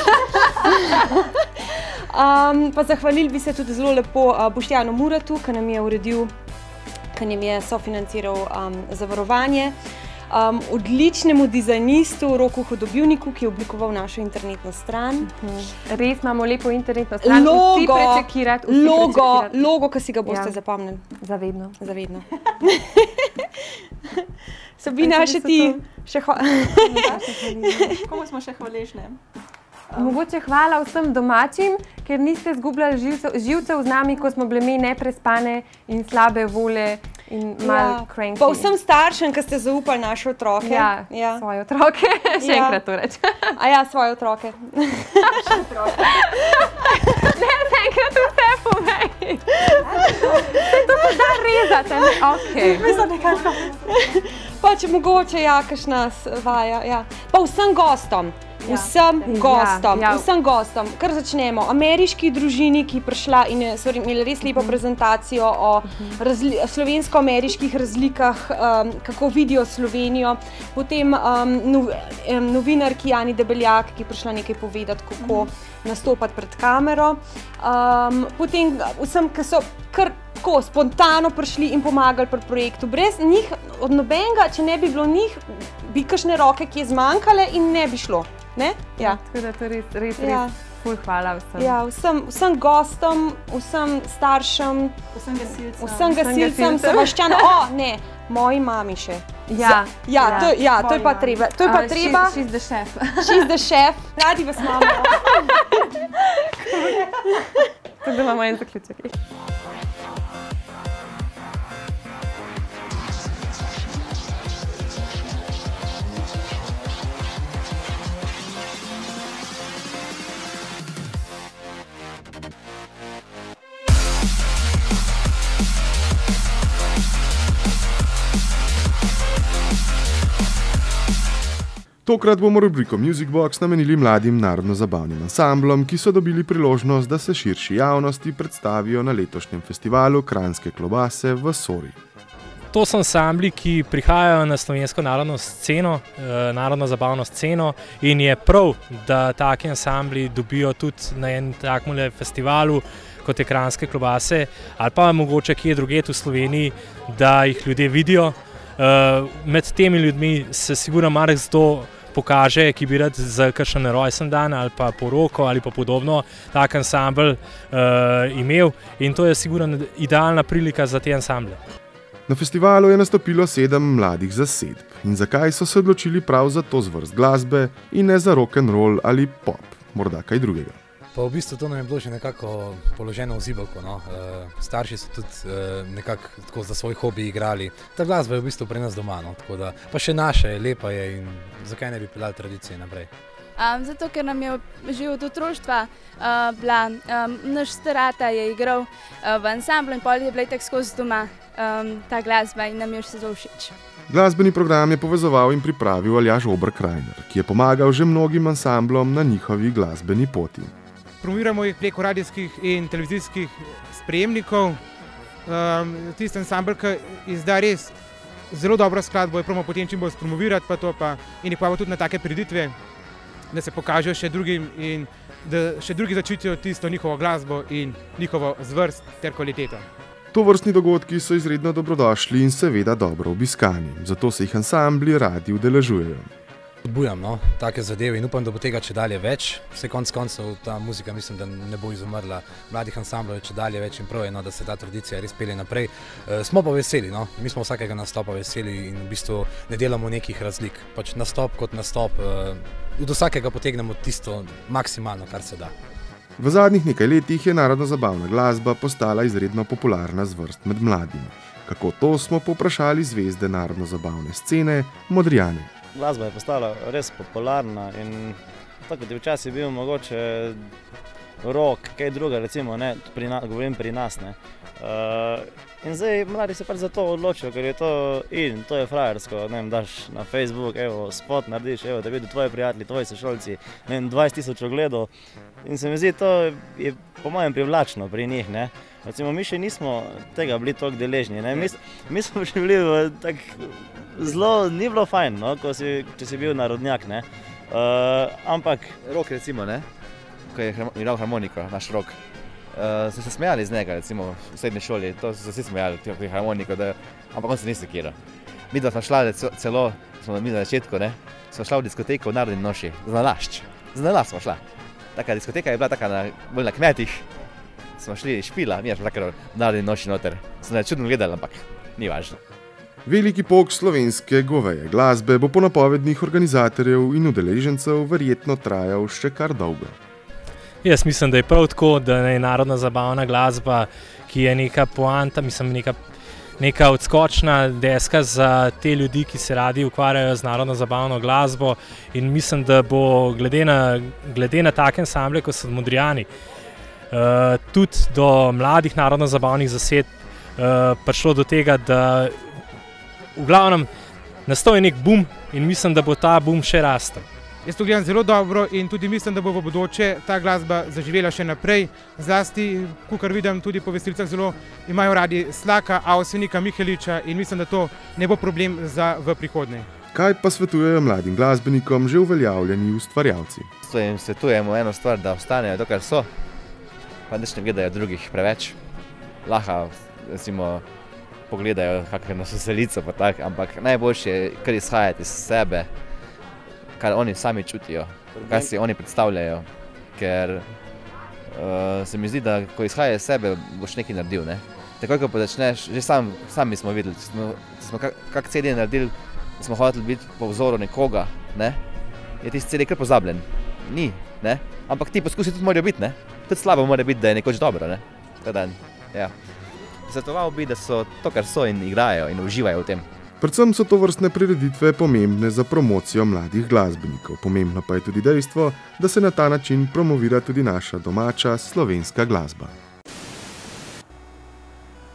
Pa zahvalili bi se tudi zelo lepo Boštjanu Muratu, ki nam je uredil, ki nam je sofinanciral zavarovanje. Odličnemu dizajnistu Roku Hudobivniku, ki je oblikoval našo internetno stran. Res imamo lepo internetno stran, vsi prečekirati. Logo, ki si ga boste zapomnili. Zavedno. Zavedno. Sabina, še ti. Komu smo še hvaležne? Mogoče hvala vsem domačim, ker niste izgubljali živcev z nami, ko smo bile mi neprespane in slabe vole in malo cranky. Pa vsem staršem, ki ste zaupali naše otroke. Ja, svoje otroke. Še enkrat to reč. Ja, svoje otroke. Naše otroke. Ne, še enkrat vse povej. To se da rezati, ne? Okej. Mislim, nekako. Pa če mogoče, ja, kakšna vaja, ja. Pa vsem gostom. Vsem gostom, kar začnemo. Ameriški družini, ki je prišla in so imeli res lepo prezentacijo o slovensko-ameriških razlikah, kako vidijo Slovenijo. Potem novinarki Jani Debeljak, ki je prišla nekaj povedati, kako nastopati pred kamero. Potem vsem, ki so kar tako spontano prišli in pomagali pri projektu. Brez njih, od nobenega, če ne bi bilo njih, bi kakšne roke, ki je zmanjkale in ne bi šlo. Ja, tako da to res ful hvala vsem. Ja, vsem gostom, vsem staršem, vsem gasilcem, sovaščanom, ne, moji mami še. Ja, to je pa treba. She's the chef. She's the chef. Radi vas imamo. Tako da imamo en zaključek. Tokrat bomo rubriko Music Box namenili mladim narodno-zabavnim ansamblom, ki so dobili priložnost, da se širši javnosti predstavijo na letošnjem festivalu Kranjske klobase v Sori. To so ansambli, ki prihajajo na slovensko narodno sceno, narodno zabavno sceno in je prav, da taki ansambli dobijo tudi na enem takmule festivalu, kot je Kranjske klobase, ali pa mogoče kje drugje v Sloveniji, da jih ljudje vidijo. Med temi ljudmi se sigurno marsikdo pokaže, ki bi rad za kakšen rojsten dan ali pa poroko ali pa podobno tak ansambl imel, in to je sigurno idealna prilika za te ansamble. Na festivalu je nastopilo 7 mladih zasedb. In zakaj so se odločili prav za to zvrst glasbe in ne za rock'n'roll ali pop, morda kaj drugega? Pa v bistvu to nam je bilo že nekako položeno v zibelko, no. Starši so tudi nekako tako za svoj hobi igrali. Ta glasba je v bistvu pri nas doma, no, tako da pa še naša je, lepa je in zakaj ne bi peljali tradicije naprej. Zato, ker nam je že od otroštva bila, naš starata je igral v ansamblu in pol je bila tako skozi doma ta glasba in nam je še zelo všeč. Glasbeni program je povezoval in pripravil Aljaž Oberkrajner, ki je pomagal že mnogim ansamblom na njihovi glasbeni poti. Promoviramo jih preko radijskih in televizijskih sprejemnikov. Tisti ansambl, ki izda res zelo dobro skladbo, je promo potem čim bolj spromovirati pa to pa in jih pa tudi na take prireditve, da se pokažejo še drugim in da še drugi začutijo tisto njihovo glasbo in njihovo zvrst ter kvaliteto. Tovrstni dogodki so izredno dobrodošli in seveda dobro obiskani, zato se jih ansambli radi udeležujejo. Odbujam, no, take zadeve in upam, da bo tega čedalje več. Vse konc koncev ta muzika mislim, da ne bo izumrla. Mladih ansamblov je čedalje več in prav je, no, da se ta tradicija res pelje naprej. Smo pa veseli, no, mi smo vsakega nastopa veseli in v bistvu ne delamo nekih razlik. Pač nastop kot nastop, od vsakega potegnemo tisto maksimalno, kar se da. V zadnjih nekaj letih je narodno-zabavna glasba postala izredno popularna zvrst med mladimi. Kako to, smo povprašali zvezde narodno-zabavne scene Modrijane. Glasba je postala res popularna in tako, da je včasih bil mogoče rock, kaj druga, recimo, ne, govorim pri nas, ne. In zdaj mladi se pač za to odločijo, ker je to in to je frajersko, ne vem, daš na Facebook, evo, spot narediš, evo, da vidijo tvoji prijatelji, tvoji sošolci, ne vem, 20.000 ogledov in se mi zdi, to je po mojem privlačno pri njih, ne. Recimo, mi še nismo tega bili toliko deležni, ne, mi smo še bili tako zelo, ni bilo fajn, no, če si bil narodnjak, ne, ampak... Rok, recimo, ne, ko je igral harmoniko, naš Rok, so se smejali z njega, recimo, v srednji šoli, to so se vsi smejali, pri harmoniko, ampak on se ni sekiral. Mi dva smo šla celo, smo mi na začetku, ne, smo šla v diskoteko v Narodni noši, za nalašč smo šla. Taka diskoteka je bila taka bolj na kmetih, smo šli špila, mi smo takrat v Narodni noši noter. Smo ne čudno gledali, ampak ni važno. Veliki pok slovenske goveje glasbe bo po napovednih organizatorjev in udeležencev verjetno trajal še kar dolgo. Jaz mislim, da je prav tako, da je narodna zabavna glasba, ki je neka poanta, mislim, neka odskočna deska za te ljudi, ki se radi ukvarjajo z narodno zabavno glasbo, in mislim, da bo glede na take ansamble, kot so Modrijani, tudi do mladih narodno zabavnih zasedb prišlo do tega, da v glavnem nastal je nek boom in mislim, da bo ta boom še rastel. Jaz to gledam zelo dobro in tudi mislim, da bo v bodoče ta glasba zaživela še naprej. Zlasti, kakor vidim, tudi po Veslicah zelo imajo radi Slaka, Avsenika, Miheliča in mislim, da to ne bo problem v prihodnje. Kaj pa svetujejo mladim glasbenikom že uveljavljeni ustvarjalci? Jim svetujemo eno stvar, da ostanejo to, kar so, pa nič ne gledajo drugih preveč. Lahko, recimo, pogledajo kakšno veselico pa tak, ampak najboljše je kar izhajati iz sebe, kar oni sami čutijo, kar si oni predstavljajo, ker se mi zdi, da ko izhajajo iz sebe, boš nekaj naredil, ne. Takoj, ko pa začneš, že sami smo videli, če smo kak CD naredili, da smo hoteli biti po vzoru nekoga, ne, je tisti CD kar pozabljen. Ni, ne, ampak ti poskusi tudi morajo biti, ne. Tudi slabo mora biti, da je nekoč dobro, ne. Teda, ja. Svetoval bi, da so to, kar so in igrajo in uživajo v tem. Predvsem so tovrstne prireditve pomembne za promocijo mladih glasbenikov. Pomembno pa je tudi dejstvo, da se na ta način promovira tudi naša domača slovenska glasba.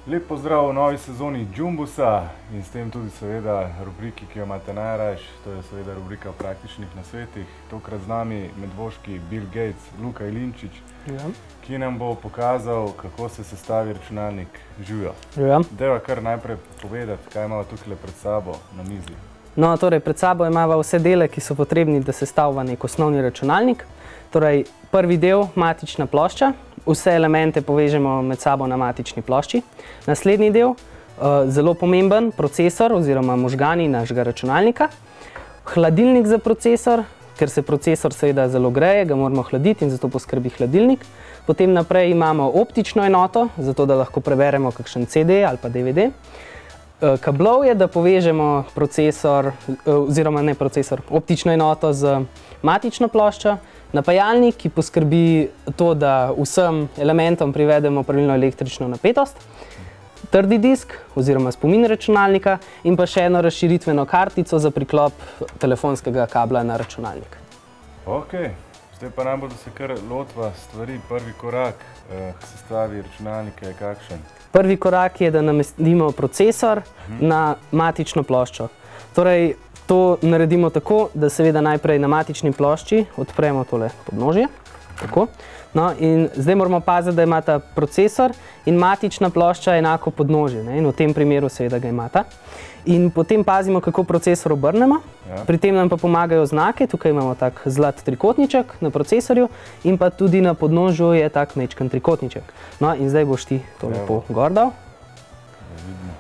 Lep pozdrav v novi sezoni Jumbusa in s tem tudi seveda rubriki, ki jo imate najrajš, to je seveda rubrika o praktičnih nasvetih. Tokrat z nami medvoški Bill Gates, Luka Ilinčič, ki nam bo pokazal, kako se sestavi računalnik. Živijo. Deva kar najprej povedati, kaj imamo tukaj pred sabo na mizi. No, torej pred sabo imamo vse dele, ki so potrebni, da sestavlja nek osnovni računalnik. Torej, prvi del, matična plošča. Vse elemente povežemo med sabo na matični plošči. Naslednji del, zelo pomemben, procesor oziroma možgani našega računalnika. Hladilnik za procesor, ker se procesor seveda zelo greje, ga moramo hladiti in zato poskrbi hladilnik. Potem naprej imamo optično enoto, zato da lahko preberemo kakšen CD ali pa DVD. Kablov je, da povežemo procesor, oziroma ne procesor, optično enoto z matično ploščo. Napajalnik, ki poskrbi to, da vsem elementom privedemo pravilno električno napetost. Trdi disk oziroma spomin računalnika in pa še eno razširitveno kartico za priklop telefonskega kabla na računalnik. Ok, zdaj pa nam bodo se kar lotva stvari. Prvi korak k sestavi računalnika je kakšen? Prvi korak je, da namestimo procesor na matično ploščo. Torej, to naredimo tako, da seveda najprej na matični plošči odpremo tole podnožje. Tako. No, in zdaj moramo paziti, da imata procesor in matična plošča enako podnožje. In v tem primeru seveda ga imata. In potem pazimo, kako procesor obrnemo. Pri tem nam pa pomagajo znake. Tukaj imamo tak zlat trikotniček na procesorju in pa tudi na podnožju je tak mečkan trikotniček. No, in zdaj boš ti to lepo gor dal. Da vidimo,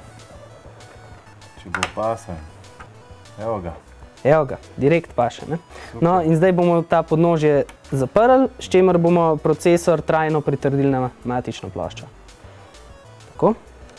če bo pasen. Evo ga. Evo ga, direkt paše. No, in zdaj bomo ta podnožje zaprli, s čimer bomo procesor trajno pritrdili na matično ploščo. Tako.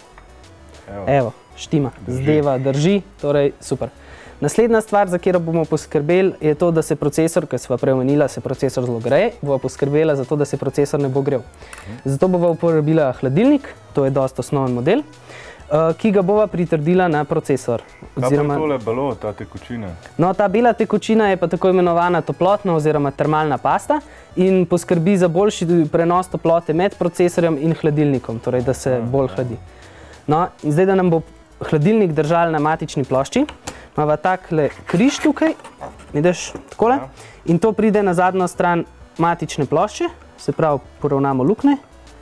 Evo, štima, zdeva, drži, torej super. Naslednja stvar, za katero bomo poskrbeli, je to, da se procesor, ker sva prej omenila, se procesor zelo greje, bova poskrbela za to, da se procesor ne bo grel. Zato bova uporabila hladilnik, to je dosti osnoven model, ki ga bova pritrdila na procesor. Kaj pa tole belo, ta tekočina? No, ta bela tekočina je pa tako imenovana toplotna oziroma termalna pasta in poskrbi za boljši prenos toplote med procesorjem in hladilnikom, torej da se bolj hladi. No, in zdaj, da nam bo hladilnik držal na matični plošči, imamo takle križ tukaj, vidiš, takole, in to pride na zadnjo stran matične plošče, se pravi, poravnamo luknje,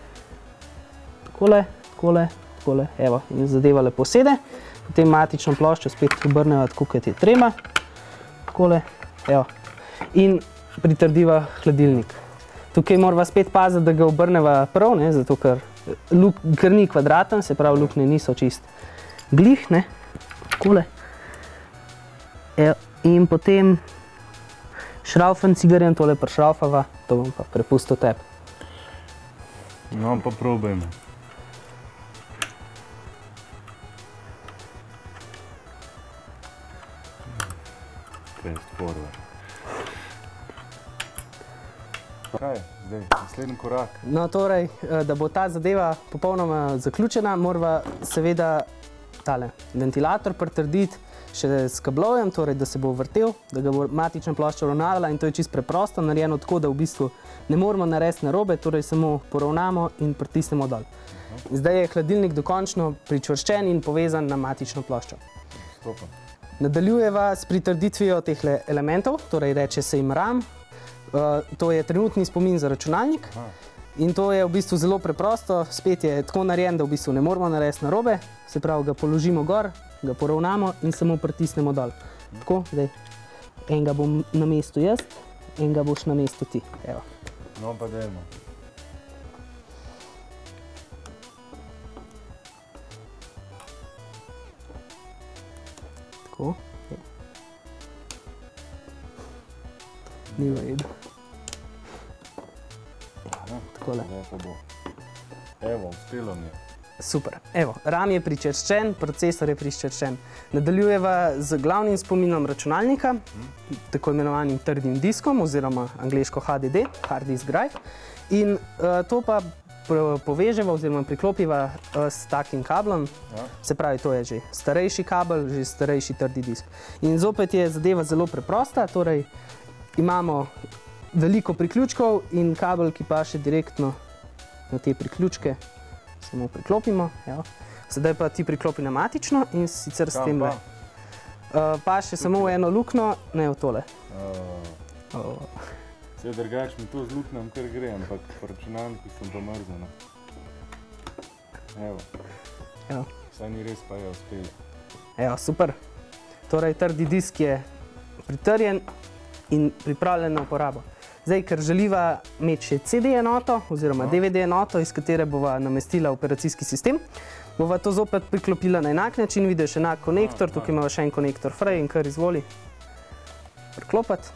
takole, takole, takole, evo, in zadeva lepo sede. Potem matično ploščo spet obrneva tako, kot je treba. Takole, evo. In pritrdiva hladilnik. Tukaj morava spet paziti, da ga obrneva prav, zato ker ni kvadraten, se pravi, luknje niso čist glih, takole. In potem šraufen cigaret, tole prišraufava, to bom pa prepustil tebi. No, pa probajmo. Kaj je zdaj, naslednji korak? No, torej, da bo ta zadeva popolnoma zaključena, morava seveda tale ventilator pritrditi še s kablovjem, torej da se bo vrtel, da ga bo matična plošča uravnavala in to je čisto preprosto, narejeno tako, da v bistvu ne moramo narediti narobe, torej samo poravnamo in pritisnemo dol. Zdaj je hladilnik dokončno pričvrščen in povezan na matično ploščo. Nadaljujeva s pritrditvijo teh elementov, torej reče se jim RAM. To je trenutni spomin za računalnik in to je v bistvu zelo preprosto, spet je tako narejen, da v bistvu ne moramo narediti narobe, se pravi, ga položimo gor, ga poravnamo in samo pritisnemo dol. Tako, zdaj, enega bom na mestu jaz, enega boš na mestu ti, evo. No, pa dajmo. Tako. Ni vedo. Takole. Evo, uspelo mi je. Super. Evo, RAM je pričvrščen, procesor je pričvrščen. Nadaljujeva z glavnim spominom računalnika, tako imenovanim trdim diskom oziroma angleško HDD, Hard Disk Drive. In to pa poveževa oziroma priklopiva s takim kablom, se pravi, to je že starejši kabel, že starejši trdi disk. In zopet je zadeva zelo preprosta, torej imamo veliko priključkov in kabel, ki paše direktno na te priključke, samo priklopimo. Evo. Sedaj pa ti priklopi na matično in sicer s tem le. Pa še samo v eno lukno, ne v tole. Vse drugače mi to z luknjem kar gre, ampak po računalniku sem pa mrzeno. Evo. Saj ni res, pa je uspelo. Evo, super. Torej, trdi disk je pritrjen in pripravljen na uporabo. Zdaj, ker želiva imeti še CD enoto oziroma DVD enoto, iz katere bova namestila operacijski sistem, bova to zopet priklopila na enak način, vidiš enak konektor, tukaj imamo še en konektor Frey in kar izvoli priklopati.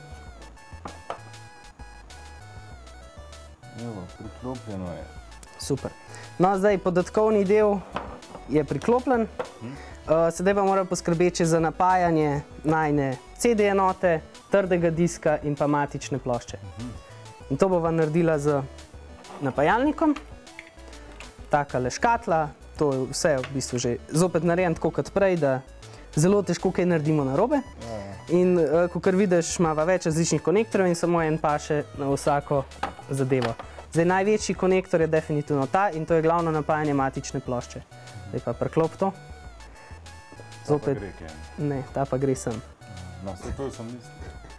Evo, priklopljeno je. Super. No, zdaj podatkovni del je priklopljen. Sedaj pa moram poskrbeti za napajanje najne CD enote, trdega diska in pa matične plošče. In to bova naredila z napajalnikom. Takale škatla, to je vse v bistvu že zopet narejen tako kot prej, da zelo težko kaj naredimo narobe. In kakor vidiš, imava več različnih konektorjev in samo en paše na vsako zadevo. Zdaj, največji konektor je definitivno ta in to je glavno napajanje matične plošče. Zdaj pa priklop to. Zopet. Ne, ta pa gre sem. No, vse to sem mislil.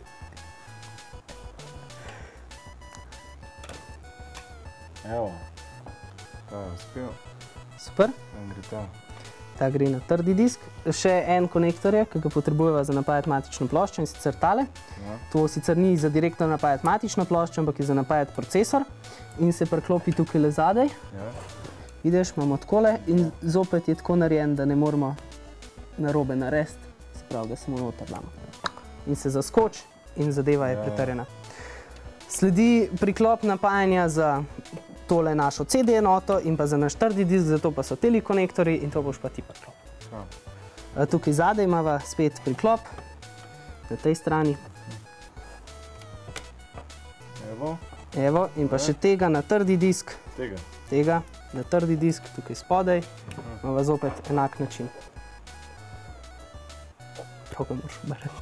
Evo, ta je uspel. Super. Gre ta. Ta gre na trdi disk. Še en konektor je, ki ga potrebujeva za napajati matično ploščo in sicer tale. To sicer ni za direktno napajati matično ploščo, ampak je za napajati procesor in se priklopi tukaj le zadaj. Vidiš, imamo takole in zopet je tako narejen, da ne moramo narobe narediti, se pravi, da samo noter damo. In se zaskoči in zadeva je pritrjena. Sledi priklop napajanja za tole našo CD enoto in pa za naš trdi disk, zato pa so teli konektorji in to boš pa ti priklop. Tukaj zadaj imava spet priklop, na tej strani. Evo, in pa še tega na trdi disk. Tega na trdi disk, tukaj spodaj, imava zopet enak način. Prav ga moraš obrniti.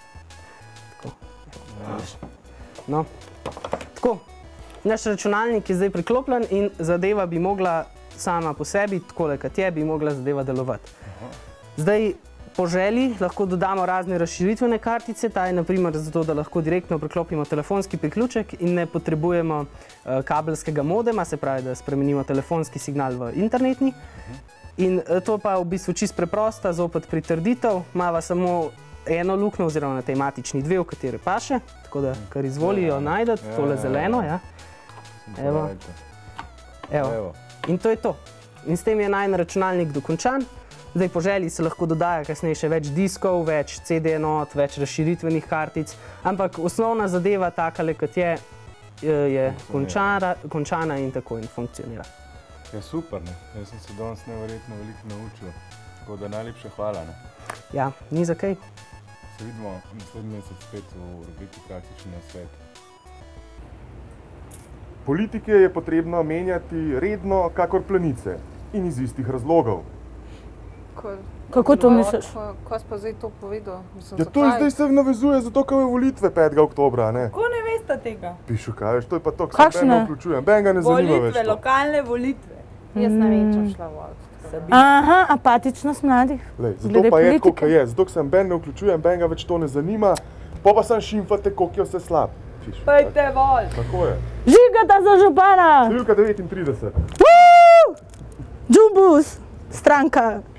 Tako. No, tako. Naš računalnik je zdaj priklopljen in zadeva bi mogla sama po sebi, takole kot je, bi mogla zadeva delovati. Zdaj, po želji lahko dodamo razne razširitvene kartice, ta je naprimer zato, da lahko direktno priklopimo telefonski priključek in ne potrebujemo kabelskega modema, se pravi, da spremenimo telefonski signal v internetni. In to pa v bistvu čisto preprosta, zopet pritrditev, imava samo eno luknjo oziroma na tej matični dve, v kateri paše, tako da kar izvolijo najdete, tole zeleno, ja. Evo. In to je to. In s tem je najin računalnik dokončan. Zdaj po želji se lahko dodaja kasneje še več diskov, več CD enot, več razširitvenih kartic, ampak osnovna zadeva takale, kot je končana in tako in funkcionira. Je super, ne? Jaz sem se danes neverjetno veliko naučil, tako da najlepša hvala, ne? Ja, ni za kaj. Se vidimo naslednji mesec spet v rubriki Praktični nasvet. Politike je potrebno menjati redno, kakor plenice in iz istih razlogov. Kako to misliš? Kaj si pa zdaj to povedal? Ja, to zdaj se navezuje zato, ker je volitve 5. oktobra, ne? Kako ne veste tega? Pišu, kaj veš, to je pa to, kar se ben ne vključujem. Ben ga ne zanima več to. Volitve, lokalne volitve. Jaz ne vem, če šla voliti. Aha, apatičnost mladih. Zato pa je tako, kaj je. Zato, ker sem Ben ne vključujem, Ben ga več to ne zanima, pa sam šimfate, koliko je vse slab. Pejte vol! Tako je. Žigata za župana! Številka 39. Džumbus, stranka.